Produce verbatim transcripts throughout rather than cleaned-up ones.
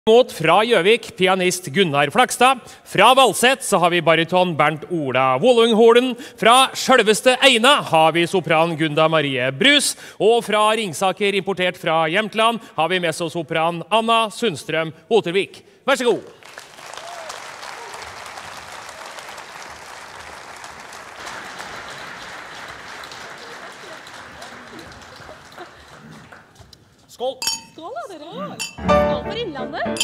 Mot fra Gjøvik, pianist Gunnar Flakstad. Fra Valset så har vi bariton Bernt Ola Wollungholen. Fra selveste Eina har vi sopran Gunda Marie Brus. Og fra Ringsaker, importert fra Jämtland, har vi mezzosopran Anna Sundstrøm Hotervik. Vær så god. Skål! Skål da, dere! Skål for Innlandet!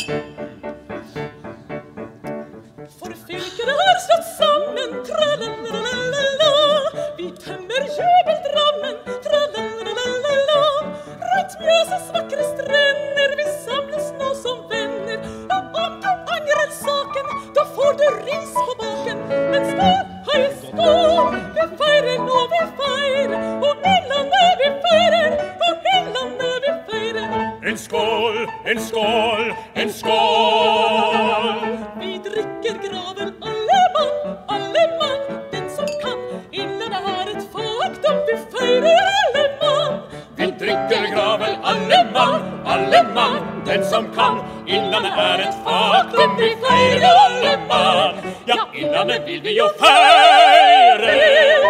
For fylkene har slått sammen, tra-la-la-la-la-la. Vi tømmer jubeldramen, tra-la-la-la-la-la. Rundt Mjøsens vakre strender, vi samles nå som venner. Og om du angrer saken, da får du ris på baken. Men skål, hei skål, vi feirer nå, vi feirer. Og Innlandet vi feirer, og Innlandet vi feirer. En skål, en skål, en skål! Vi drikker graven alle mann, alle mann, den som kan. Innlandet er et faktum, vi feirer alle mann. Vi drikker graven alle mann, alle mann, den som kan. Innlandet er et faktum, vi feirer alle mann. Ja, Innlandet vil vi jo feire!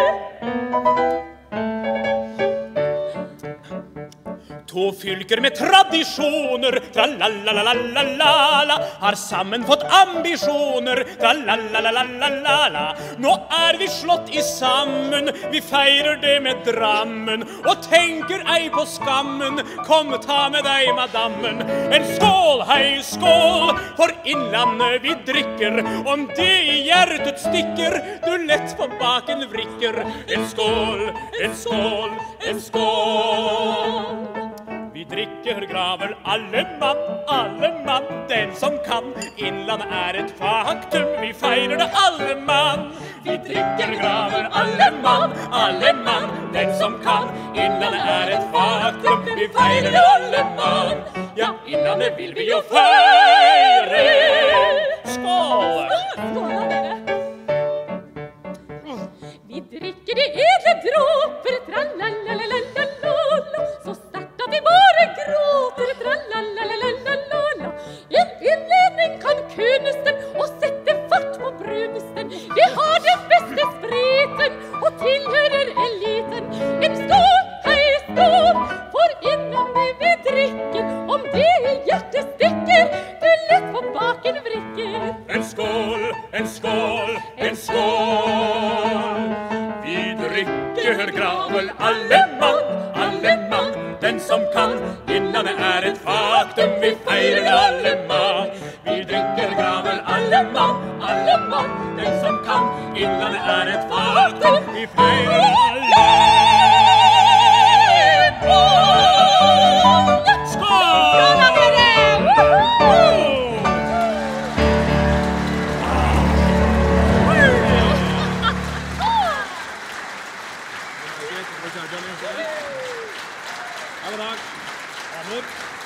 To fylker med tradisjoner, tra-la-la-la-la-la-la, har sammen fått ambisjoner, tra-la-la-la-la-la-la. Nå er vi slått i sammen, vi feirer det med Drammen, og tenker ei på skammen, kom ta med deg madammen. En skål, hei skål, for Innlandet vi drikker, om det i hjertet stikker, du lett på baken vrikker. En skål, en skål, en skål! Vi drikker gravel alle mann, alle mann, den som kan. Innlandet er et faktum, vi feirer det alle mann. Vi drikker gravel alle mann, alle mann, den som kan. Innlandet er et faktum, vi feirer det alle mann. Ja, Innlandet vil vi jo feire. Skål! Skål da, dere! Vi drikker de edle dråper, tra-la-la-la-la-la-la. Så sterkt at vi bare gråter, tra-la-la-la-la-la-la. En innledning kan kunesten og sette fart på brunesten. Vi har den beste spriten og tilhører eliten. En skål, hei skål, for Innlandet vi drikker. Om det i hjertet stikker, du lett på baken vrikker. En skål, en skål, en skål! Vi drikker gravel alle mann, alle mann, den som kan. Innlandet er et faktum, vi feirer alle mann. Vi drikker gravel alle mann, alle mann, den som kan. Innlandet er et faktum, vi feirer alle mann. Skål! Skål da, dere! God dag. Amor.